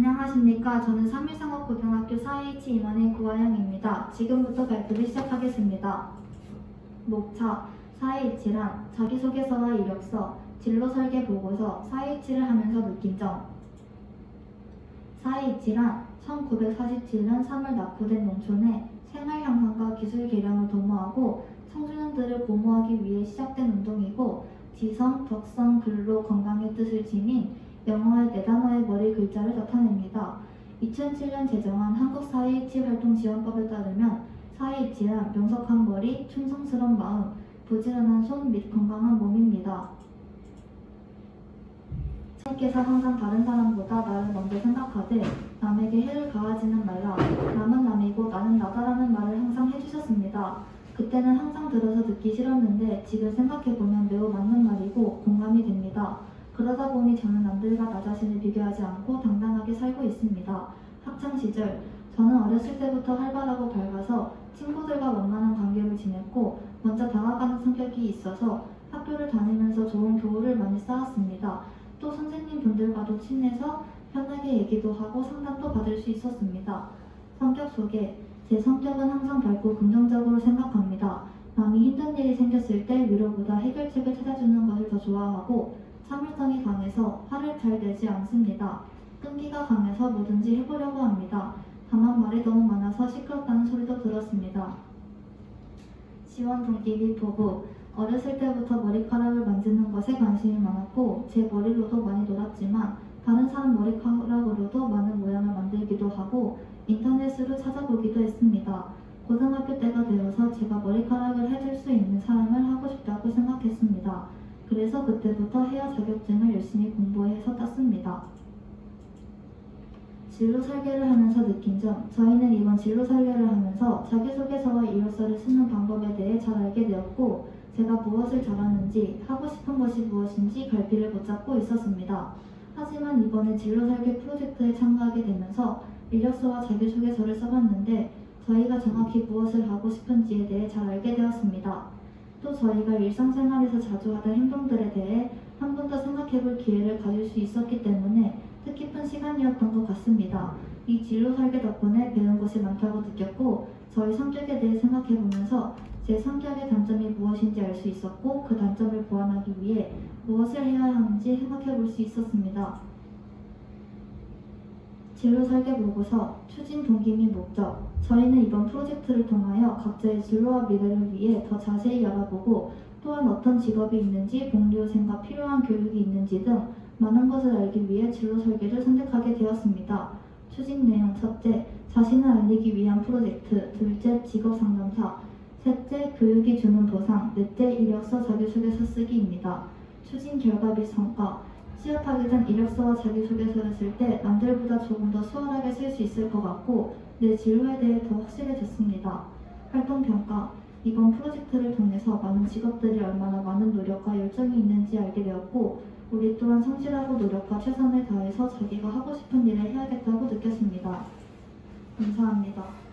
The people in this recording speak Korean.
안녕하십니까. 저는 3일상업고등학교 4H 임원의 구하영입니다. 지금부터 발표를 시작하겠습니다. 목차 4H란 자기소개서와 이력서, 진로 설계 보고서, 4H를 하면서 느낀 점. 4H란 1947년 3월 낙후된 농촌의 생활 향상과 기술 개량을 도모하고 청소년들을 보호하기 위해 시작된 운동이고, 지성, 덕성, 근로, 건강의 뜻을 지닌 영어의 4단어의 머리 글자를 나타냅니다. 2007년 제정한 한국 4H 활동지원법에 따르면 4H란 명석한 머리, 충성스러운 마음, 부지런한 손 및 건강한 몸입니다. 선생님께서 항상 다른 사람보다 나를 먼저 생각하되 남에게 해를 가하지는 말라. 남은 남이고 나는 나다라는 말을 항상 해주셨습니다. 그때는 항상 들어서 듣기 싫었는데 지금 생각해보면 매우 맞는 말이고 공감이 됩니다. 그러다 보니 저는 남들과 나 자신을 비교하지 않고 당당하게 살고 있습니다. 학창시절, 저는 어렸을 때부터 활발하고 밝아서 친구들과 원만한 관계를 지냈고 먼저 다가가는 성격이 있어서 학교를 다니면서 좋은 교우를 많이 쌓았습니다. 또 선생님 분들과도 친해서 편하게 얘기도 하고 상담도 받을 수 있었습니다. 성격 소개, 제 성격은 항상 밝고 긍정적으로 생각합니다. 남이 힘든 일이 생겼을 때 위로보다 해결책을 찾아주는 것을 더 좋아하고 참을성이 강해서 화를 잘 내지 않습니다. 끈기가 강해서 뭐든지 해보려고 합니다. 다만 말이 너무 많아서 시끄럽다는 소리도 들었습니다. 지원 동기 및 포부, 어렸을 때부터 머리카락을 만지는 것에 관심이 많았고 제 머리로도 많이 놀았지만 다른 사람 머리카락으로도 많은 모양을 만들기도 하고 인터넷으로 찾아보기도 했습니다. 고등학교 때가 되어서 제가 머리카락을 해줄 수 있는 사람을 하고 싶다고 생각했습니다. 그래서 그때부터 헤어 자격증을 열심히 공부해서 땄습니다. 진로 설계를 하면서 느낀 점, 저희는 이번 진로 설계를 하면서 자기소개서와 이력서를 쓰는 방법에 대해 잘 알게 되었고 제가 무엇을 잘하는지, 하고 싶은 것이 무엇인지 갈피를 못 잡고 있었습니다. 하지만 이번에 진로 설계 프로젝트에 참가하게 되면서 이력서와 자기소개서를 써봤는데 저희가 정확히 무엇을 하고 싶은지에 대해 잘 알게 되었습니다. 또 저희가 일상생활에서 자주 하던 행동들에 대해 한 번 더 생각해볼 기회를 가질 수 있었기 때문에 뜻깊은 시간이었던 것 같습니다. 이 진로 설계 덕분에 배운 것이 많다고 느꼈고 저희 성격에 대해 생각해보면서 제 성격의 단점이 무엇인지 알 수 있었고 그 단점을 보완하기 위해 무엇을 해야 하는지 생각해볼 수 있었습니다. 진로 설계 보고서, 추진 동기 및 목적. 저희는 이번 프로젝트를 통하여 각자의 진로와 미래를 위해 더 자세히 알아보고 또한 어떤 직업이 있는지, 복리후생과 필요한 교육이 있는지 등 많은 것을 알기 위해 진로 설계를 선택하게 되었습니다. 추진 내용 첫째, 자신을 알리기 위한 프로젝트. 둘째, 직업 상담사. 셋째, 교육이 주는 보상. 넷째, 이력서 자기소개서 쓰기입니다. 추진 결과 및 성과. 취업하게 된 이력서와 자기소개서를 쓸 때 남들보다 조금 더 수월하게 쓸 수 있을 것 같고 내 진로에 대해 더 확실해졌습니다. 활동평가. 이번 프로젝트를 통해서 많은 직업들이 얼마나 많은 노력과 열정이 있는지 알게 되었고 우리 또한 성실하고 노력과 최선을 다해서 자기가 하고 싶은 일을 해야겠다고 느꼈습니다. 감사합니다.